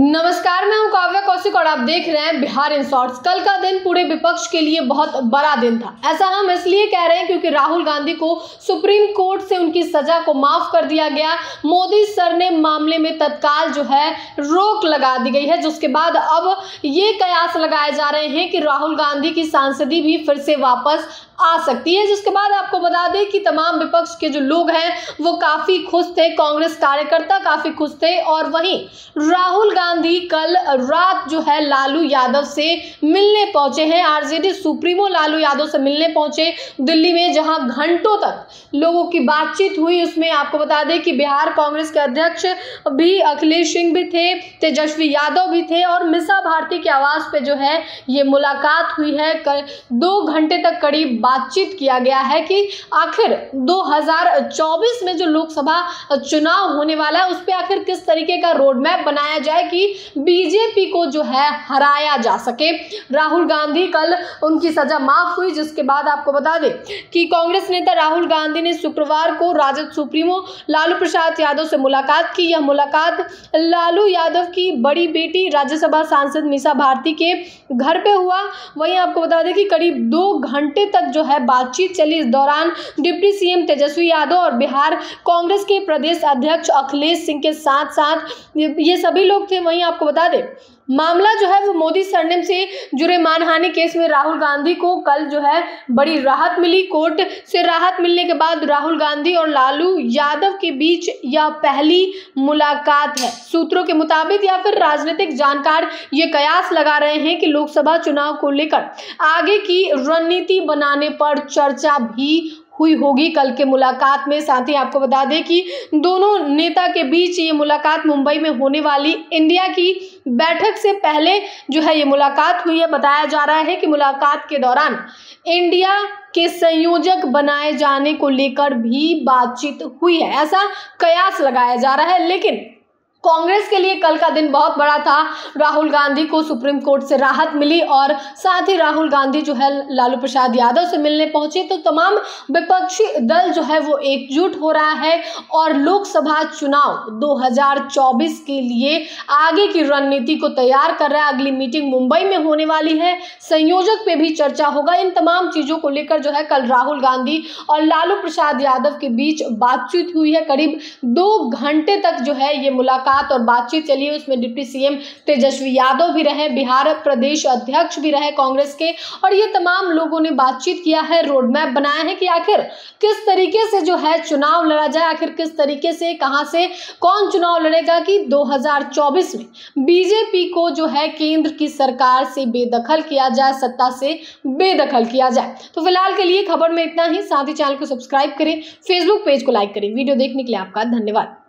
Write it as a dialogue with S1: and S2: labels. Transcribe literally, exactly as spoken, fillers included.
S1: नमस्कार, मैं हूं काव्या कौशिक और आप देख रहे हैं बिहार इन शॉर्ट्स। कल का दिन पूरे विपक्ष के लिए बहुत बड़ा दिन था। ऐसा हम इसलिए कह रहे हैं क्योंकि राहुल गांधी को सुप्रीम कोर्ट से उनकी सजा को माफ कर दिया गया। मोदी सर ने मामले में तत्काल जो है रोक लगा दी गई है, जिसके बाद अब ये कयास लगाए जा रहे हैं कि राहुल गांधी की सांसदी भी फिर से वापस आ सकती है। जिसके बाद आपको बता दें कि तमाम विपक्ष के जो लोग हैं वो काफी खुश थे, कांग्रेस कार्यकर्ता काफी खुश थे और वहीं राहुल गांधी कल रात जो है लालू यादव से मिलने पहुंचे हैं। आरजेडी सुप्रीमो लालू यादव से मिलने पहुंचे दिल्ली में, जहां घंटों तक लोगों की बातचीत हुई। उसमें आपको बता दें कि बिहार कांग्रेस के अध्यक्ष भी अखिलेश सिंह भी थे, तेजस्वी यादव भी थे और मीसा भारती के आवास पे जो है ये मुलाकात हुई है। दो घंटे तक करीब बातचीत किया गया है कि आखिर दो हज़ार चौबीस में जो लोकसभा चुनाव होने वाला है उस पे आखिर किस तरीके का रोड मैप बनाया जाए कि बीजेपी को जो है हराया जा सके। राहुल गांधी कल उनकी सजा माफ हुई, जिसके बाद आपको बता दें कि कांग्रेस नेता राहुल गांधी ने शुक्रवार को राजद सुप्रीमो लालू प्रसाद यादव से मुलाकात की। यह मुलाकात लालू यादव की बड़ी बेटी राज्यसभा सांसद मीसा भारती के घर पे हुआ। वहीं आपको बता दें कि करीब दो घंटे तक जो है बातचीत चली। इस दौरान डिप्टी सीएम तेजस्वी यादव और बिहार कांग्रेस के प्रदेश अध्यक्ष अखिलेश सिंह के साथ साथ ये सभी लोग थे। वहीं आपको बता दें मामला जो है वो मोदी सरनेम से जुड़े मानहानि केस में राहुल गांधी को कल जो है बड़ी राहत मिली। कोर्ट से राहत मिलने के बाद राहुल गांधी और लालू यादव के बीच यह पहली मुलाकात है। सूत्रों के मुताबिक या फिर राजनीतिक जानकार ये कयास लगा रहे हैं कि लोकसभा चुनाव को लेकर आगे की रणनीति बनाने पर चर्चा भी हुई होगी कल के मुलाकात में। साथ ही आपको बता दें कि दोनों नेता के बीच ये मुलाकात मुंबई में होने वाली इंडिया की बैठक से पहले जो है ये मुलाकात हुई है। बताया जा रहा है कि मुलाकात के दौरान इंडिया के संयोजक बनाए जाने को लेकर भी बातचीत हुई है, ऐसा कयास लगाया जा रहा है। लेकिन कांग्रेस के लिए कल का दिन बहुत बड़ा था। राहुल गांधी को सुप्रीम कोर्ट से राहत मिली और साथ ही राहुल गांधी जो है लालू प्रसाद यादव से मिलने पहुंचे, तो तमाम विपक्षी दल जो है वो एकजुट हो रहा है और लोकसभा चुनाव दो हज़ार चौबीस के लिए आगे की रणनीति को तैयार कर रहा है। अगली मीटिंग मुंबई में होने वाली है, संयोजक पे भी चर्चा होगा। इन तमाम चीजों को लेकर जो है कल राहुल गांधी और लालू प्रसाद यादव के बीच बातचीत हुई है। करीब दो घंटे तक जो है ये मुलाकात और बातचीत चली। उसमें डिप्टी सीएम तेजस्वी यादव भी रहे, बिहार प्रदेश अध्यक्ष भी रहे कांग्रेस के, और ये तमाम लोगों ने बातचीत किया है, रोड मैप बनाया है कि आखिर किस तरीके से जो है चुनाव लड़ा जाए, आखिर किस तरीके से कहां से कौन चुनाव लड़ेगा कि दो हज़ार चौबीस में बीजेपी को जो है केंद्र की सरकार से बेदखल किया जाए, सत्ता से बेदखल किया जाए। तो फिलहाल के लिए खबर में इतना ही। साथ ही चैनल को सब्सक्राइब करें, फेसबुक पेज को लाइक करें। वीडियो देखने के लिए आपका धन्यवाद।